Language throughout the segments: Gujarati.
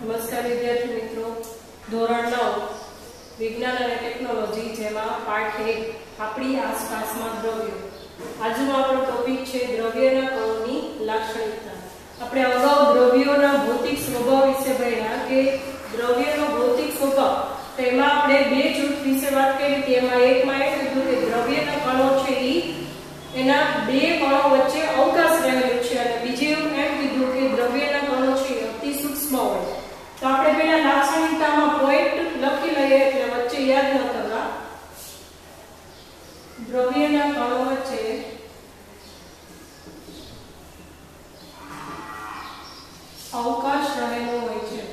નમસ્કાર વિદ્યાર્થી મિત્રો, ધોરણ 9 વિજ્ઞાન અને ટેકનોલોજી જેમાં પાઠ 1 આપણી આસપાસમાં દ્રવ્યો. આજનો આપણો ટોપિક છે દ્રવ્યના કણોની લાક્ષણિકતા. આપણે અગાઉ દ્રવ્યોના ભૌતિક સ્વભાવ વિશે ભણ્યા કે દ્રવ્યનો ભૌતિક સ્વભાવ. તેમાં આપણે બે જૂથ વિશે વાત કરી હતી. એમાં એકમાં એ કીધું કે દ્રવ્યના કણો છે એના બે કણો વચ્ચે અવકાશ રહેલો છે અને બીજું એમ કીધું કે દ્રવ્યના કણો છે અતિ સૂક્ષ્મ હોય. તો આપણે પહેલા લાક્ષણિકતામાં પોઈન્ટ લખી લઈએ એટલે વચ્ચે યાદ ન કરવા. દ્રવ્યના કણો વચ્ચે અવકાશ રહેલો હોય છે.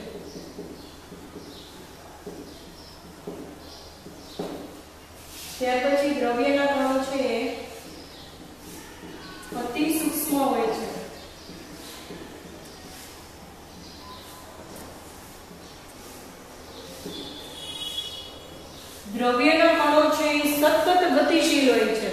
ત્યાર પછી દ્રવ્યના કણો છે અતિ સૂક્ષ્મ હોય છે. દ્રવ્યના કણો છે એ સતત ગતિશીલ હોય છે.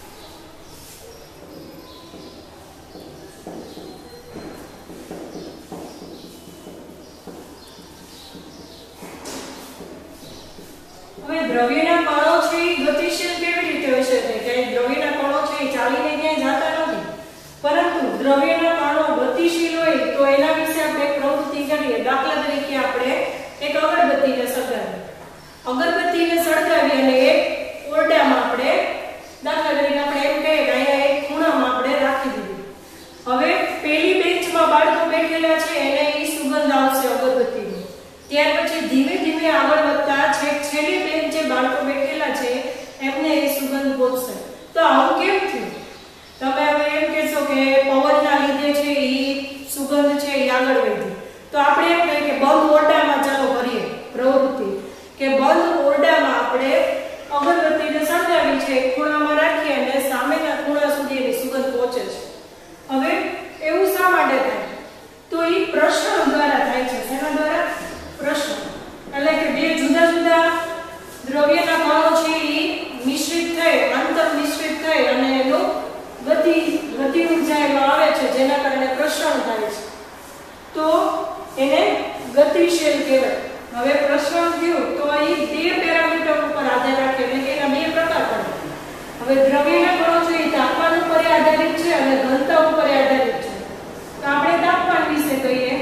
હવે દ્રવ્યના કણો છે એ ગતિશીલ કેવી રીતે હોય છે કે દ્રવ્યના કણો છે એ ચાલીને ક્યાંય જતા નથી, પરંતુ દ્રવ્યના કણો ગતિશીલ હોય તો એના વિશે આપણે પ્રવૃત્તિ કરીએ. દાખલા તરીકે આપણે એક અગરબત્તીને સળગાવીએ. અગરબત્તીને સળગાવી અને એક ઓરડામાં આપણે દાખલા તરીકે આપણે એમ કહીએ કે અહીંયા એક ખૂણામાં આપણે રાખી દીધી. હવે પહેલી બેન્ચમાં બાળકો બેઠેલા છે એને ઈ સુગંધ આવશે અગરબત્તીની. ત્યાર પછી ધીમે ધીમે આગળ વધતા છેલ્લી બેન્ચે બાળકો બેઠેલા છે એમને એ સુગંધ પહોંચશે. તો આવું કેમ થયું? તમે હવે એમ કહેશો કે પવનના લીધે છે ઈ સુગંધ છે એ આગળ વધી. તો આપણે એમ કહીએ કે બંધ ઓરડામાં ચાલો કરીએ પ્રવૃત્તિ કે બંધ ઓરડામાં આપણે અગરબત્તીને સળગાવી છે, ખૂણામાં રાખીએ અને સામેના ખૂણા સુધી એની સુગંધ પહોંચે છે. હવે એવું શા માટે થાય? તો એ પ્રસરણ દ્વારા થાય છે. શેના દ્વારા? પ્રસરણ. એટલે કે બે જુદા જુદા દ્રવ્યના કણો છે એ મિશ્રિત થઈ, આંતર મિશ્રિત થઈ અને એનો ગતિ ઉર્જા એમાં આવે છે જેના કારણે પ્રસરણ થાય છે. તો એને ગતિશીલ કહેવાય. હવે પ્રસરણ થયું તો એ બે પેરામીટર ઉપર આધાર રાખે એટલે કે એના બે પ્રકાર પડે. હવે દ્રવ્યના કણો છે એ તાપમાન ઉપર આધારિત છે અને ઘનતા ઉપર આધારિત છે. તો આપણે તાપમાન વિશે કહીએ.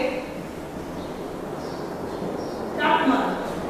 તાપમાન.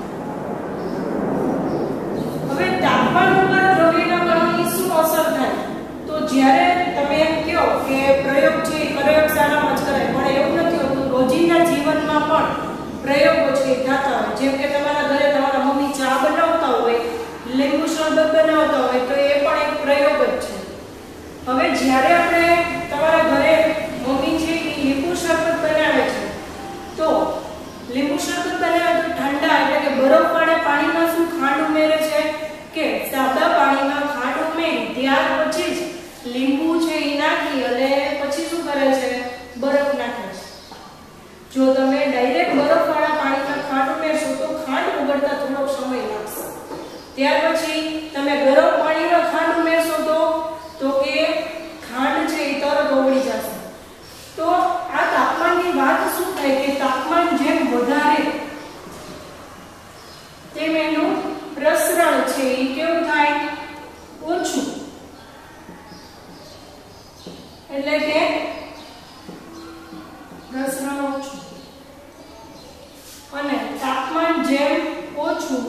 હવે તાપમાન ઉપર દ્રવ્યના કણોની શું અસર થાય? તો જ્યારે તમે એમ કહો કે પ્રયોગ છે પ્રયોગશાળામાં જ કરાય, પણ એવું નથી હોતું. રોજિંદા જીવનમાં પણ પ્રયોગો છે થતા હોય. જેમ કે તમારા ઘરે તમારા મમ્મી ચા બનાવતા હોય, લીંબુ શરબત બનાવતા હોય તો એ પણ એક પ્રયોગ જ છે. હવે જ્યારે આપણે તમારા ઘરે મમ્મી છે એ લીંબુ શરબત બનાવે છે તો લીંબુ શરબત બનાવે તો ઠંડા એટલે કે બરફવાળા પાણીમાં શું ખાંડ ઉમેરે છે કે સાદા પાણીમાં ખાંડ ઉમેરી ત્યાર પછી જ લીંબુ છે એ નાખી અને પછી શું કરે છે? બરફ નાખે છે. જો તમે ડાયરેક્ટ બરફવાળા પાણીમાં ખાંડ ઉમેરશો તો ખાંડ ઓગળતા થોડો સમય લાગશે. ત્યાર પછી તમે ગરમ પાણીમાં ખાંડ ઉમેરશો તો કે ખાંડ છે એ તરત ઓગળી જશે. તો આ તાપમાનની વાત શું થાય કે તાપમાન જેમ વધારે તેમ એનું પ્રસરણ છે એ કેવું થાય? ઓછું. એટલે કે પ્રસરણ ઓછું. અને તાપમાન જેમ ઓછું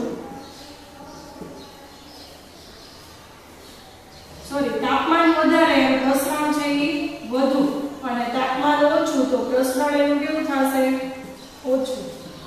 તાપમાન વધારે પ્રસરણ છે એ વધુ અને તાપમાન ઓછું તો પ્રસરણ એનું કેવું થશે? ઓછું.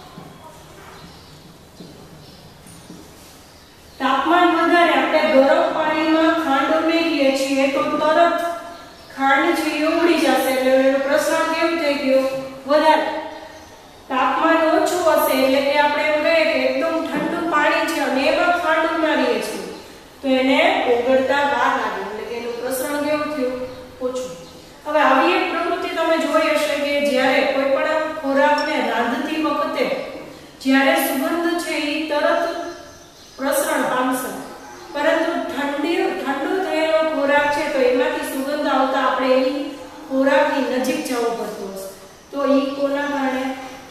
તાપમાન વધારે આપણે ગરમ પાણીમાં ખાંડ ઉમેરીએ છીએ તો તરત ખાંડ છે એ ઓગળી જશે એટલે એનું પ્રસરણ કેવું થઈ ગયું? વધારે. તાપમાન ઓછું હશે એટલે કે આપણે એમ કહીએ કે એકદમ ઠંડુ પાણી છે અને એમાં ખાંડ ઉમેરીએ છીએ તો એને ઓગળતા વાર લાગે એટલે કે એનું પ્રસરણ કેવું થયું? ઓછું. હવે આવી એક પ્રવૃત્તિ તમે જોઈ હશે કે જ્યારે કોઈ પણ ખોરાકને રાંધતી વખતે જ્યારે સુગંધ છે એ તરત પ્રસરણ પામશે, પરંતુ ઠંડુ થયેલો ખોરાક છે તો એમાંથી સુગંધ આવતા આપણે એની ખોરાકની નજીક જવું પડતું હશે. તો ઈ કોના કારણે?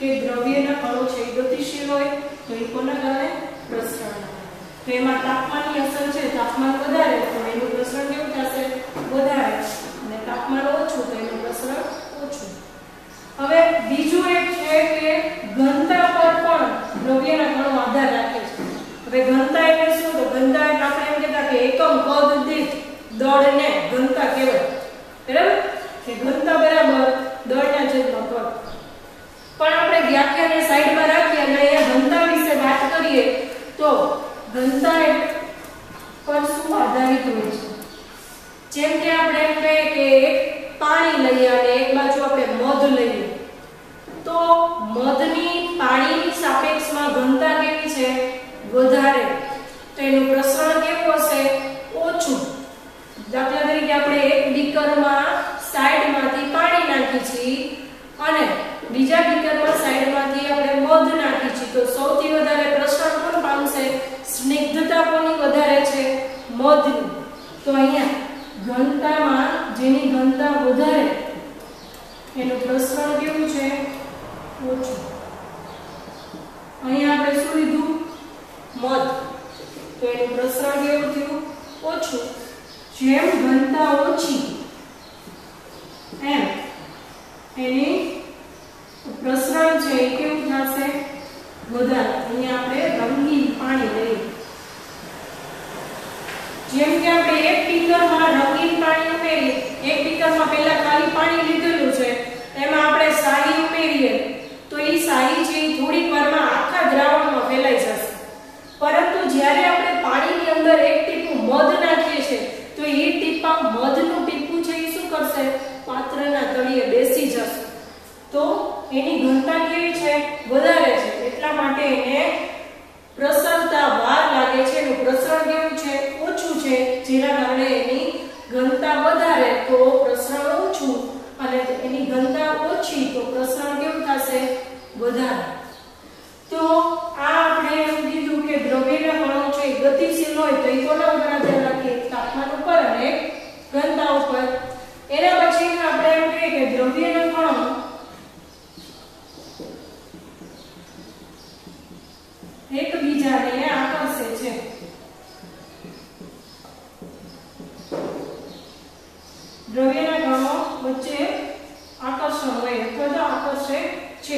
કે દ્રવ્યના કણો છે એ ગતિશીલ હોય તો એ કોના કારણે પ્રસરણ. તો એમાં તાપમાનની અસર છે, તાપમાન વધારે તો એનું પ્રસરણ કેવું થશે વધારે, અને તાપમાન ઓછું તો એનું પ્રસરણ ઓછું. હવે બીજું એક છે કે ઘનતા પર પણ દ્રવ્યના કણો આધાર રાખે છે. હવે ઘનતા એટલે શું? તો ઘનતા એટલે આપણે એમ કહેતા કે એકમ પદ દીઠ દળને ઘનતા કહેવાય, બરાબર? કે ઘનતા બરાબર દળના છેદમાં પદ. પણ આપણે વ્યાખ્યાને સાઈડમાં રાખીએ અને અહીંયા ઘનતા વિશે વાત કરીએ તો ઘનતા પર શું આધારિત હોય છે? જેમ કે આપણે એમ કહીએ કે એક પાણી લઈએ અને એક બાજુ આપણે મધ લઈએ, તો મધની પાણીની સાપેક્ષમાં ઘનતા કેવી છે? વધારે. તો એનું પ્રસરણ કેવું હશે? ઓછું. દાખલા તરીકે આપણે એક બીકરમાં સાઈડમાંથી પાણી નાખી છીએ અને બીજા બીકરમાં સાઈડમાંથી આપણે મધ નાખી છીએ, તો સૌથી વધારે પ્રસરણ કોણ પામશે? સ્નિગ્ધતા કોની વધારે છે? મધની. તો અહીંયા ઘનતામાં જેની ઘનતા વધારે એનું પ્રસરણ કેવું છે? ઓછું. અહીંયા આપણે શું લીધું? મધ. તો એનું પ્રસરણ કેવું થયું? ઓછું. જેમ ઘનતા ઓછી એમ એની પ્રસરણ છે એ કેવું થશે? વધારે. અહીંયા આપણે રંગીન પાણી લઈએ, જેમ કે આપણે એક બીકરમાં રંગીન પાણી ઉમેરીએ, એક બીકરમાં પહેલા ખાલી પાણી લીધેલું છે, એમાં આપણે શાહી ઉમેરીએ તો એ શાહી છે એ થોડીક વારમાં આખા દ્રાવણમાં ફેલાઈ જશે. પરંતુ જ્યારે આપણે પાણીની અંદર એક ટીપું મધ નાખીએ છીએ તો એ ટીપા મધનું ટીપું છે એ શું કરશે? પાત્રના તળિયે બેસી જશે. તો એની ઘનતા કેવી છે? વધારે છે. એટલા માટે એને પ્રસરતા વાર લાગે છે, એનું પ્રસરણ કેવું છે? ઓછું છે, જેના કારણે એની ઘનતા વધારે તો પ્રસરણ ઓછું, અને એની ઘનતા ઓછી તો પ્રસરણ કેવું થશે? વધારે. તો આ આપણે એમ કીધું કે દ્રવ્યના કણો છે ગતિશીલ હોય તો એ કોના ઉપર આધાર રાખે? તાપમાન ઉપર અને ઘનતા ઉપર. એના પછી આપણે એમ કહીએ કે દ્રવ્યના કણો એકબીજાને આકર્ષે છે. દ્રવ્યના કણો વચ્ચે આકર્ષણ હોય અથવા તો આકર્ષે છે.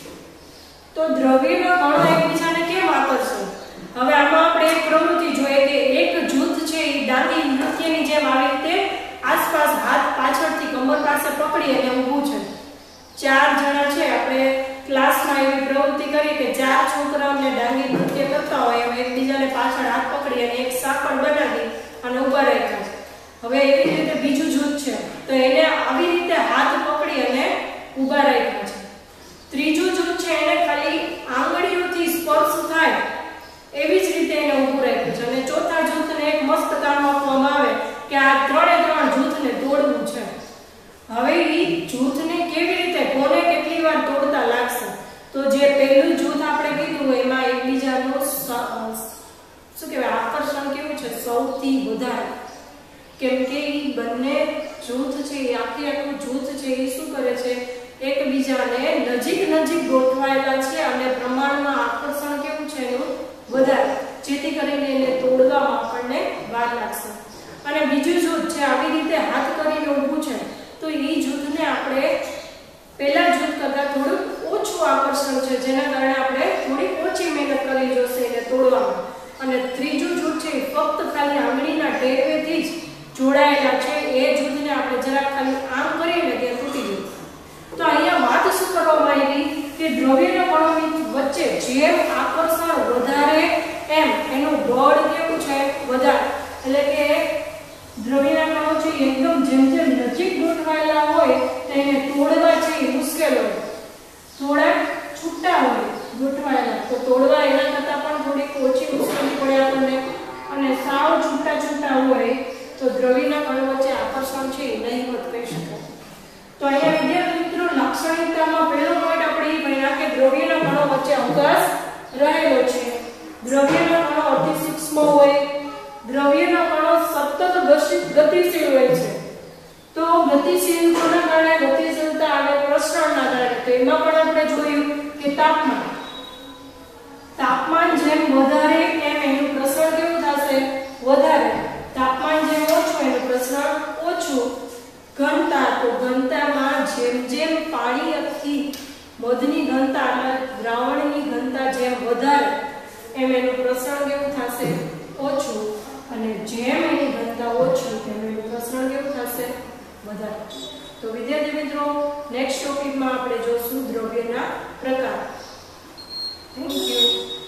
તો દ્રવ્યના કણો એકબીજાને કેમ આકર્ષે? હવે આમાં આપણે એક પ્રવૃત્તિ જોઈએ કે એક જૂથ છે એ ડાંગી નૃત્યની જેમ આવી રીતે આસપાસ હાથ પાછળથી કમર પાસે પકડી અને ઊભું છે. 4 જણા છે, આપણે ક્લાસમાં એવી પ્રવૃત્તિ કરી કે 4 છોકરાઓને ડાંગી નૃત્ય કરતા હોય એમ એકબીજાને પાછળ હાથ પકડી અને એક સાંકળ બનાવી અને ઊભા રાખ્યા છે. હવે એવી રીતે બીજું જૂથ છે તો એને આવી રીતે હાથ પકડી અને ઊભા રાખ્યા છે. ત્રીજું જૂથ છે એને ખાલી આંગળીઓથી સ્પર્શ થાય એવી જ રીતે એને ઊભું રાખ્યું છે. અને ચોથા જૂથને એક મસ્ત કામ આપવામાં આવે કે આ ત્રણે જૂથને તોડવું છે. હવે એ જૂથને કેવી રીતે કોને કેટલી વાર તોડતા લાગશે? તો જે પહેલું જૂથ આપણે કીધું એમાં એકબીજાનું શું કહેવાય આકર્ષણ કેવું છે? સૌથી વધારે. કેમ કે એ બંને જૂથ છે એ આખું જૂથ છે એ શું કરે છે? એકબીજાને નજીક ગોઠવાયેલા છે અને પ્રમાણમાં આકર્ષણ કેવું છે એનું વધારે, જેથી કરીને એને તોડવામાં આપણને વાર લાગશે. અને બીજું જૂથ છે આવી રીતે હાથ કરીને ઊભું છે તો એ જૂથને આપણે પહેલા જૂથ કરતા થોડું ઓછું આકર્ષણ છે, જેના કારણે આપણે થોડી ઓછી મહેનત કરવી જોશે એને તોડવામાં. અને ત્રીજું જૂથ છે ફક્ત ખાલી આંગળીના ટેરવેથી જ જોડાયેલા છે, એ જૂથને આપણે જરાક ખાલી આમ કરીએ ને ત્યાં તૂટી જાય. તો અહીંયા વાત શું કરવામાં આવી કે દ્રવ્યના કણોની વચ્ચે જેમ આકર્ષણ વધારે એમ એનું બળ કેવું છે? વધારે. એટલે કે દ્રવ્યના કણો છે એકદમ જેમ નજીક ગોઠવાયેલા હોય તો એને તોડવા છે એ મુશ્કેલ હોય, થોડા છૂટા હોય ગોઠવાયેલા તો તોડવા એના કરતાં પણ થોડીક ઓછી મુશ્કેલી પડે આપણને. અને સાવ છૂટા હોય તો દ્રવ્યના કણો વચ્ચે આકર્ષણ છે એ નહીવત કહી શકાય. તો અહીંયા વિદ્યાર્થી મિત્રો લાક્ષણિકતામાં પહેલો પોઈન્ટ આપણે એ ભણ્યા કે દ્રવ્યના કણો વચ્ચે અંતર રહેલો છે. દ્રવ્યના કણો અતિ સૂક્ષ્મ હોય, દ્રવ્યના કણો સતત ગતિશીલ હોય છે. તો ગતિશીલતાના કારણે ગતિશીલતા અને પ્રસરણના કારણે તો એમાં પણ આપણે જોયું દ્રાવણની ઘનતા જેમ વધારે એમ એનું પ્રસરણ કેવું થશે? ઓછું. અને જેમ એની ઘનતા ઓછી તેમ એનું પ્રસરણ કેવું થશે? વધારે. તો વિદ્યાર્થી મિત્રો, નેક્સ્ટ ટોપિકમાં આપણે જોશું દ્રવ્યના પ્રકાર. Thank you.